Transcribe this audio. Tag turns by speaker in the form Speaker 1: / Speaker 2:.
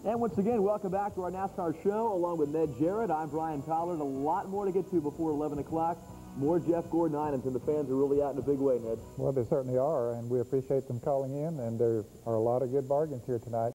Speaker 1: And once again, welcome back to our NASCAR show along with Ned Jarrett. I'm Brian Pollard. A lot more to get to before 11 o'clock. More Jeff Gordon items, and the fans are really out in a big way, Ned.
Speaker 2: Well, they certainly are, and we appreciate them calling in, and there are a lot of good bargains here tonight.